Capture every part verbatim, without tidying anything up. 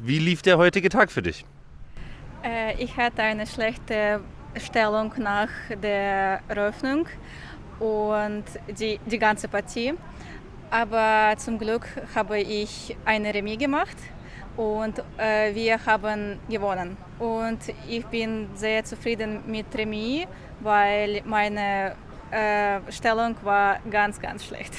Wie lief der heutige Tag für dich? Äh, ich hatte eine schlechte Stellung nach der Eröffnung und die, die ganze Partie. Aber zum Glück habe ich eine Remis gemacht und äh, wir haben gewonnen. Und ich bin sehr zufrieden mit Remis, weil meine äh, Stellung war ganz, ganz schlecht.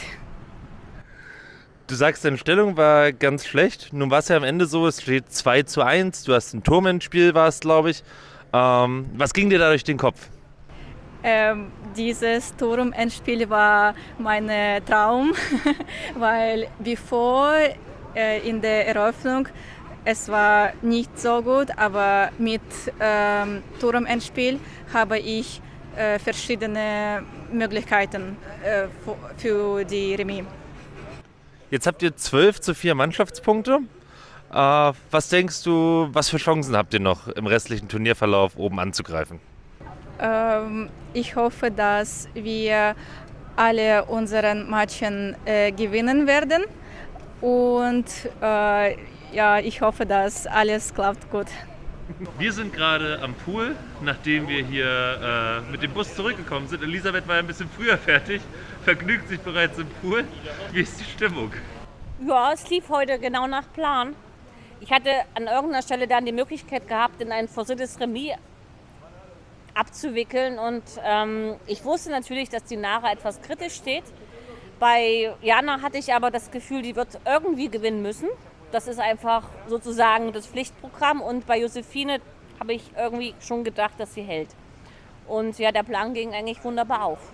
Du sagst, deine Stellung war ganz schlecht. Nun war es ja am Ende so, es steht zwei zu eins. Du hast ein Turmendspiel, war es, glaube ich. Ähm, was ging dir da durch den Kopf? Ähm, dieses Turmendspiel war mein Traum, weil bevor äh, in der Eröffnung es war nicht so gut, aber mit ähm, Turmendspiel habe ich äh, verschiedene Möglichkeiten äh, für die Remis. Jetzt habt ihr zwölf zu vier Mannschaftspunkte. Äh, was denkst du, was für Chancen habt ihr noch im restlichen Turnierverlauf oben anzugreifen? Ähm, ich hoffe, dass wir alle unseren Matchen äh, gewinnen werden und äh, ja, ich hoffe, dass alles klappt gut. Wir sind gerade am Pool, nachdem wir hier äh, mit dem Bus zurückgekommen sind. Elisabeth war ja ein bisschen früher fertig, vergnügt sich bereits im Pool. Wie ist die Stimmung? Ja, es lief heute genau nach Plan. Ich hatte an irgendeiner Stelle dann die Möglichkeit gehabt, in ein forciertes Remis abzuwickeln und ähm, ich wusste natürlich, dass die Nara etwas kritisch steht. Bei Jana hatte ich aber das Gefühl, die wird irgendwie gewinnen müssen. Das ist einfach sozusagen das Pflichtprogramm und bei Josephine habe ich irgendwie schon gedacht, dass sie hält. Und ja, der Plan ging eigentlich wunderbar auf.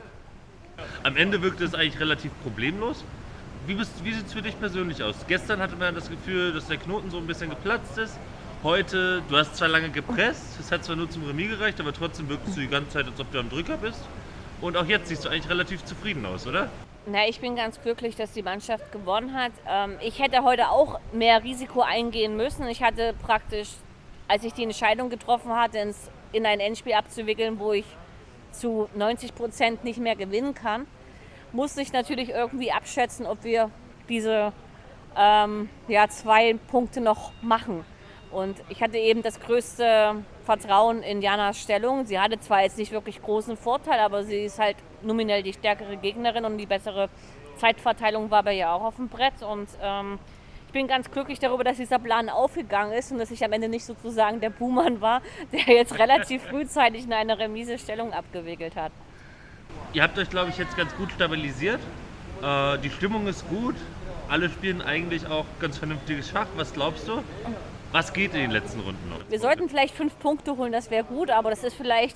Am Ende wirkte es eigentlich relativ problemlos. Wie, wie sieht es für dich persönlich aus? Gestern hatte man das Gefühl, dass der Knoten so ein bisschen geplatzt ist. Heute, du hast zwar lange gepresst, es hat zwar nur zum Remis gereicht, aber trotzdem wirkst du die ganze Zeit, als ob du am Drücker bist. Und auch jetzt siehst du eigentlich relativ zufrieden aus, oder? Na, ich bin ganz glücklich, dass die Mannschaft gewonnen hat. Ich hätte heute auch mehr Risiko eingehen müssen. Ich hatte praktisch, als ich die Entscheidung getroffen hatte, in ein Endspiel abzuwickeln, wo ich zu neunzig Prozent nicht mehr gewinnen kann, musste ich natürlich irgendwie abschätzen, ob wir diese ähm, ja, zwei Punkte noch machen. Und ich hatte eben das größte Vertrauen in Janas Stellung. Sie hatte zwar jetzt nicht wirklich großen Vorteil, aber sie ist halt nominell die stärkere Gegnerin und die bessere Zeitverteilung war bei ihr auch auf dem Brett. Und ähm, ich bin ganz glücklich darüber, dass dieser Plan aufgegangen ist und dass ich am Ende nicht sozusagen der Buhmann war, der jetzt relativ frühzeitig in eine remise Stellung abgewickelt hat. Ihr habt euch, glaube ich, jetzt ganz gut stabilisiert. Äh, die Stimmung ist gut. Alle spielen eigentlich auch ganz vernünftiges Schach. Was glaubst du? Was geht in den letzten Runden noch? Wir sollten vielleicht fünf Punkte holen, das wäre gut, aber das ist vielleicht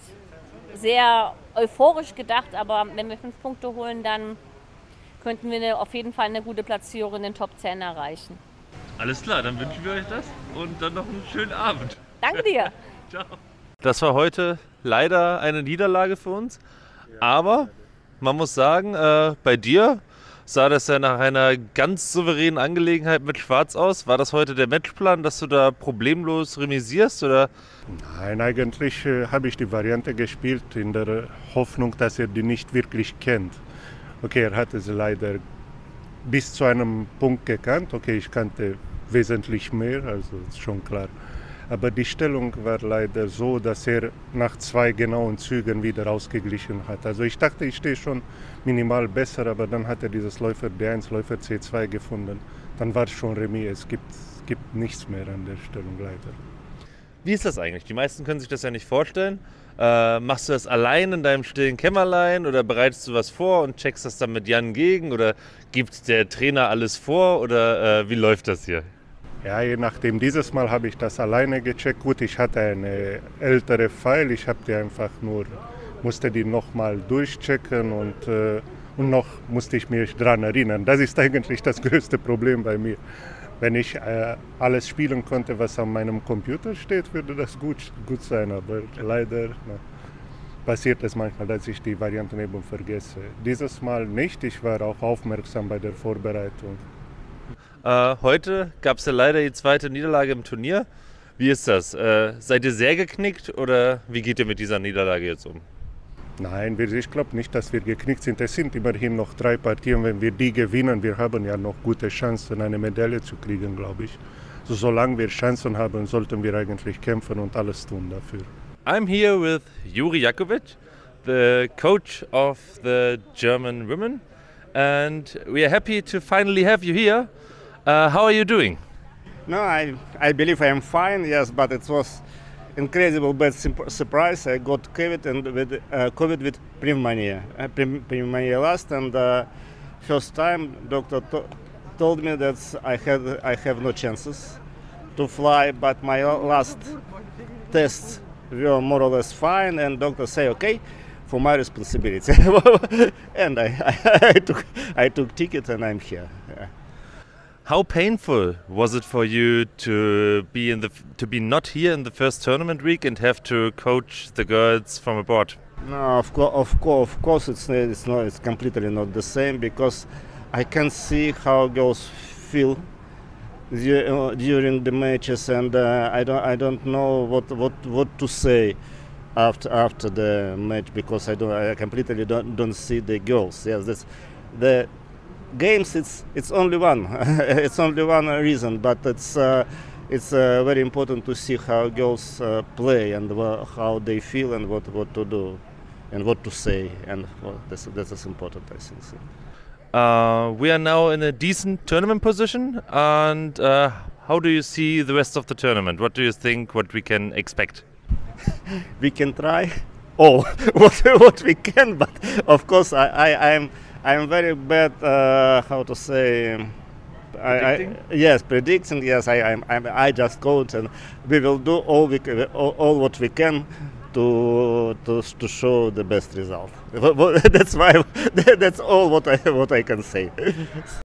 sehr euphorisch gedacht. Aber wenn wir fünf Punkte holen, dann könnten wir auf jeden Fall eine gute Platzierung in den Top zehn erreichen. Alles klar, dann wünschen wir euch das und dann noch einen schönen Abend. Danke dir. Ciao. Das war heute leider eine Niederlage für uns, aber man muss sagen, äh, bei dir sah das ja nach einer ganz souveränen Angelegenheit mit Schwarz aus. War das heute der Matchplan, dass du da problemlos remisierst, oder? Nein, eigentlich äh, habe ich die Variante gespielt in der Hoffnung, dass er die nicht wirklich kennt. Okay, er hatte sie leider bis zu einem Punkt gekannt. Okay, ich kannte wesentlich mehr, also ist schon klar. Aber die Stellung war leider so, dass er nach zwei genauen Zügen wieder ausgeglichen hat. Also ich dachte, ich stehe schon minimal besser, aber dann hat er dieses Läufer D eins, Läufer C zwei gefunden. Dann war es schon Remis. Es gibt, es gibt nichts mehr an der Stellung leider. Wie ist das eigentlich? Die meisten können sich das ja nicht vorstellen. Äh, machst du das allein in deinem stillen Kämmerlein oder bereitest du was vor und checkst das dann mit Jan gegen? Oder gibt der Trainer alles vor oder äh, wie läuft das hier? Ja, je nachdem. Dieses Mal habe ich das alleine gecheckt. Gut, ich hatte eine ältere File. Ich habe die einfach nur, musste die nochmal durchchecken und, äh, und noch musste ich mich dran erinnern. Das ist eigentlich das größte Problem bei mir. Wenn ich äh, alles spielen konnte, was auf meinem Computer steht, würde das gut, gut sein. Aber leider na, passiert es manchmal, dass ich die Varianten eben vergesse. Dieses Mal nicht. Ich war auch aufmerksam bei der Vorbereitung. Äh, heute gab es ja leider die zweite Niederlage im Turnier. Wie ist das? Äh, seid ihr sehr geknickt oder wie geht ihr mit dieser Niederlage jetzt um? Nein, ich glaube nicht, dass wir geknickt sind. Es sind immerhin noch drei Partien. Wenn wir die gewinnen, wir haben ja noch gute Chancen, eine Medaille zu kriegen, glaube ich. So, solange wir Chancen haben, sollten wir eigentlich kämpfen und alles tun dafür. I'm here with Juri Jakovic, the coach of the German women, and we are happy to finally have you here. Uh, how are you doing? No, I, I believe I am fine, yes, but it was incredible bad surprise. I got COVID and with uh, COVID with pneumonia, uh, pneumonia last, and uh, first time doctor to told me that I had I have no chances to fly, but my last tests were more or less fine, and doctor say okay, for my responsibility, and I, I, I took I took ticket and I'm here. Yeah. How painful was it for you to be in the to be not here in the first tournament week and have to coach the girls from abroad? No, of course, of course, of course, it's it's not it's completely not the same, because I can see how girls feel during the matches, and uh, I don't I don't know what what what to say after after the match, because I don't I completely don't don't see the girls. Yes, that's the games. It's it's only one. It's only one reason, but it's uh, it's uh, very important to see how girls uh, play and uh, how they feel and what what to do and what to say, and well, that's that's important, I think. So. Uh, we are now in a decent tournament position, and uh, how do you see the rest of the tournament? What do you think? What we can expect? We can try all what what we can, but of course I I I'm I'm very bad. Uh, how to say? Predicting? I, I, yes, predicting. Yes, I I'm, I'm I just coach, and we will do all we can, all, all what we can to to to show the best result. That's why that's all what I what I can say.